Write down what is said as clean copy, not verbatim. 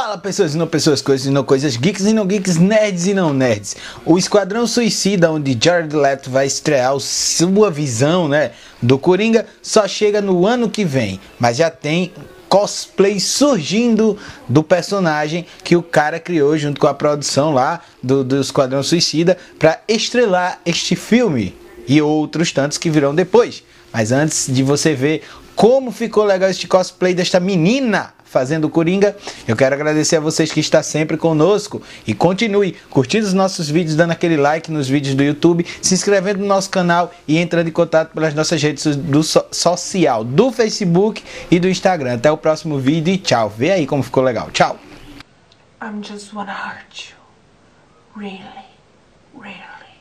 Fala pessoas e não pessoas, coisas e não coisas, geeks e não geeks, nerds e não nerds. O Esquadrão Suicida, onde Jared Leto vai estrear sua visão, do Coringa, só chega no ano que vem, mas já tem cosplay surgindo do personagem que o cara criou junto com a produção lá do Esquadrão Suicida para estrelar este filme e outros tantos que virão depois. Mas antes de você ver como ficou legal este cosplay desta menina fazendo o Coringa, eu quero agradecer a vocês que estão sempre conosco e continue curtindo os nossos vídeos, dando aquele like nos vídeos do YouTube, se inscrevendo no nosso canal e entrando em contato pelas nossas redes social, do Facebook e do Instagram. Até o próximo vídeo e tchau. Vê aí como ficou legal. Tchau. I'm just wanna hurt you. Really, really.